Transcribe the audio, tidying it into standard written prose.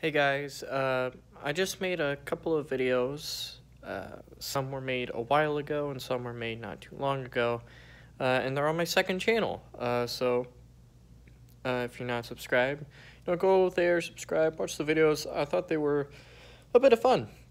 Hey guys, I just made a couple of videos. Some were made a while ago and some were made not too long ago. And they're on my second channel. If you're not subscribed, go there, subscribe, watch the videos. I thought they were a bit of fun.